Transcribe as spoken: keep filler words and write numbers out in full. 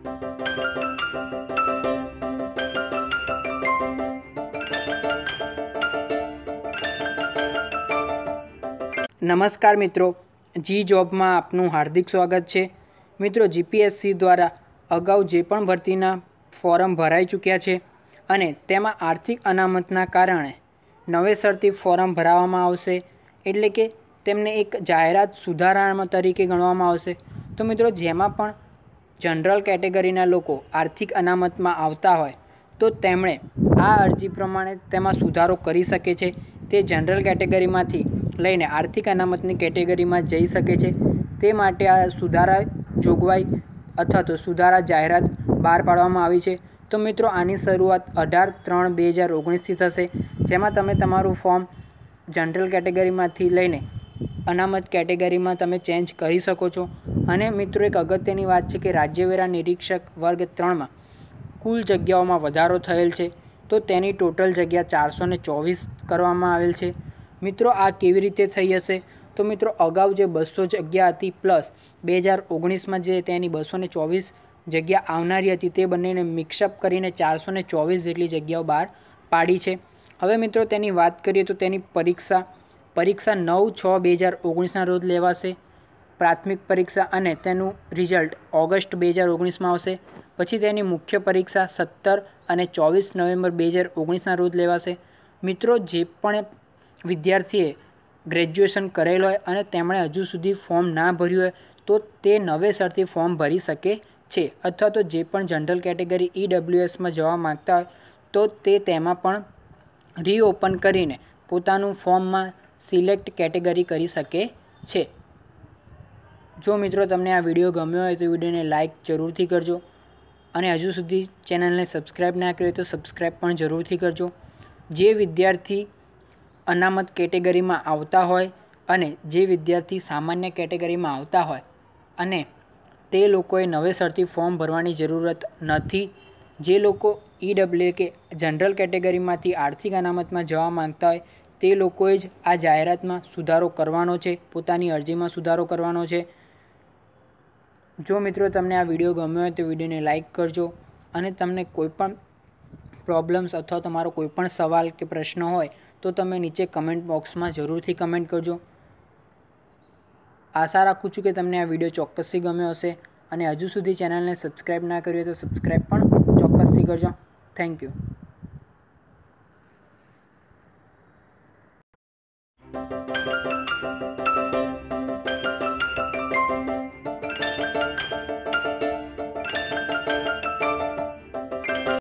નમસ્કાર મિત્રો, જી જોબમાં આપનું હાર્દિક સ્વાગત છે। મિત્રો, જીપીએસસી દ્વારા અગાઉ જે પણ ભરતીના ફોર્મ ભરાઈ ચૂક્યા છે અને તેમાં આર્થિક અનામતના કારણે નવેસરથી ફોર્મ ભરાવવામાં આવશે, એટલે કે તેમને એક જાહેરાત સુધારા તરીકે ગણવામાં આવશે। તો મિત્રો, જેમાં પણ જનરલ કેટેગરીના લોકો આર્થિક અનામતમાં આવતા હોય તો તેમણે આ અરજી પ્રમાણે તેમાં સુધારો કરી શકે છે। તે જનરલ કેટેગરીમાંથી લઈને આર્થિક અનામતની કેટેગરીમાં જઈ શકે છે। તે માટે આ સુધારા જોગવાઈ અથવા તો સુધારા જાહેરાત બહાર પાડવામાં આવી છે। તો મિત્રો, આની શરૂઆત અઢાર ત્રણ બે હજાર ઓગણીસથી થશે, જેમાં તમે તમારું ફોર્મ જનરલ કેટેગરીમાંથી લઈને અનામત કેટેગરીમાં તમે ચેન્જ કરી શકો છો। અને મિત્રો, એક અગત્યની વાત છે કે રાજ્યવેરા નિરીક્ષક વર્ગ ત્રણમાં કુલ જગ્યાઓમાં વધારો થયેલ છે, તો તેની ટોટલ જગ્યા ચારસો ને ચોવીસ કરવામાં આવેલ છે। મિત્રો, આ કેવી રીતે થઈ હશે? તો મિત્રો, અગાઉ જે બસો જગ્યા હતી પ્લસ બે હજાર ઓગણીસમાં જે તેની બસો ને ચોવીસ જગ્યા આવનારી હતી, તે બંનેને મિક્સઅપ કરીને ચારસો ને ચોવીસ જેટલી જગ્યાઓ બહાર પાડી છે। હવે મિત્રો, તેની વાત કરીએ તો તેની પરીક્ષા પરીક્ષા નવ છ બે હજાર ઓગણીસના રોજ લેવાશે, પ્રાથમિક પરીક્ષા, અને તેનું રિઝલ્ટ ઓગસ્ટ બે હજાર ઓગણીસમાં આવશે। પછી તેની મુખ્ય પરીક્ષા સત્તર અને ચોવીસ નવેમ્બર બે હજાર ઓગણીસના રોજ લેવાશે। મિત્રો, જે પણ વિદ્યાર્થીએ ગ્રેજ્યુએશન કરેલ હોય અને તેમણે હજુ સુધી ફોર્મ ના ભર્યું હોય તો તે નવેસરથી ફોર્મ ભરી શકે છે, અથવા તો જે પણ જનરલ કેટેગરી ઈડબ્લ્યુએસમાં જવા માગતા હોય તો તે તેમાં પણ રીઓપન કરીને પોતાનું ફોર્મમાં સિલેક્ટ કેટેગરી કરી શકે છે। જો મિત્રો, તમને આ વિડીયો ગમ્યો હોય તો વિડીયોને લાઇક જરૂરથી કરજો, અને હજુ સુધી ચેનલને સબસ્ક્રાઈબ ના કરી હોય તો સબસ્ક્રાઈબ પણ જરૂરથી કરજો। જે વિદ્યાર્થી અનામત કેટેગરીમાં આવતા હોય અને જે વિદ્યાર્થી સામાન્ય કેટેગરીમાં આવતા હોય અને તે લોકોએ નવેસરથી ફોર્મ ભરવાની જરૂરત નથી, જે લોકો ઈડબ્લ્યુ કે જનરલ કેટેગરીમાંથી આર્થિક અનામતમાં જવા માંગતા હોય તે લોકોએ જ આ જાહેરાતમાં સુધારો કરવાનો છે, પોતાની અરજીમાં સુધારો કરવાનો છે। જો મિત્રો, તમને આ વિડીયો ગમ્યો હોય તો વિડીયોને લાઇક કરજો, અને તમને કોઈપણ પ્રોબ્લેમ્સ અથવા તમારો કોઈપણ સવાલ કે પ્રશ્ન હોય તો તમે નીચે કમેન્ટ બોક્સમાં જરૂરથી કમેન્ટ કરજો। આશા રાખું છું કે તમને આ વિડીયો ચોક્કસથી ગમ્યો હશે, અને હજુ સુધી ચેનલને સબસ્ક્રાઈબ ના કરી હોય તો સબસ્ક્રાઈબ પણ ચોક્કસથી કરજો। Thank you.